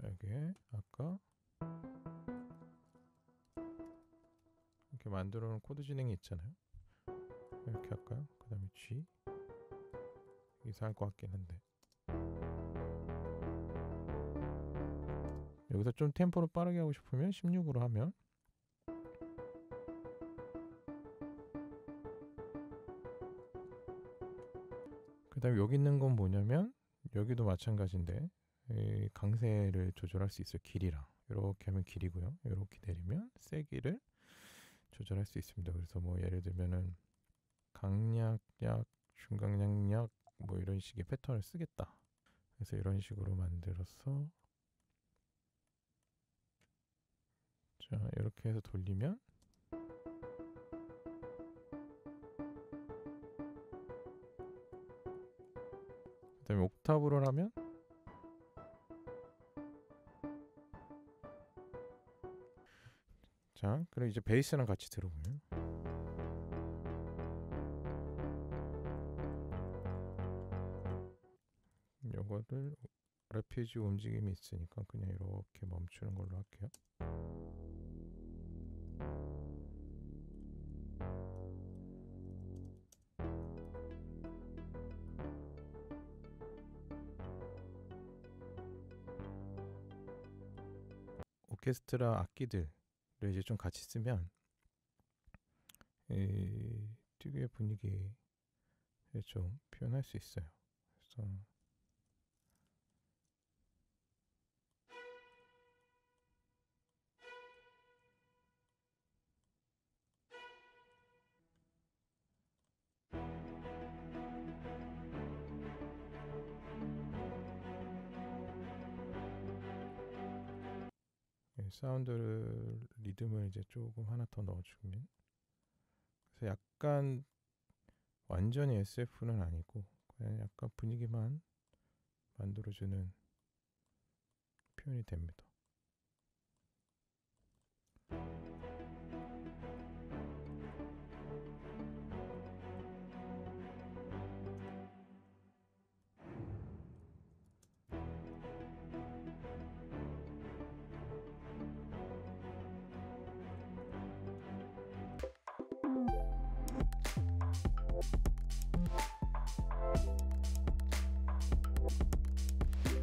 여기에 아까 이렇게 만들어 놓은 코드 진행이 있잖아요. 이렇게 할까요? 그 다음에 G 이상할 것 같긴 한데 여기서 좀 템포를 빠르게 하고 싶으면 16으로 하면 그 다음에 여기 있는 건 뭐냐면 여기도 마찬가지인데 이 강세를 조절할 수 있어요. 길이랑 이렇게 하면 길이고요. 이렇게 내리면 세기를 조절할 수 있습니다. 그래서 뭐 예를 들면은 강약, 약, 중강약, 약 뭐 이런 식의 패턴을 쓰겠다. 그래서 이런 식으로 만들어서 자 이렇게 해서 돌리면 그 다음에 옥타브를 하면 자 그럼 이제 베이스랑 같이 들어보면 요거를 레피지 움직임이 있으니까 그냥 이렇게 멈추는 걸로 할게요. 오케스트라 악기들을 이제 좀 같이 쓰면 이 특유의 분위기를 좀 표현할 수 있어요. 그래서 사운드 리듬을 이제 조금 하나 더 넣어주면 그래서 약간 완전히 SF는 아니고 그냥 약간 분위기만 만들어주는 표현이 됩니다.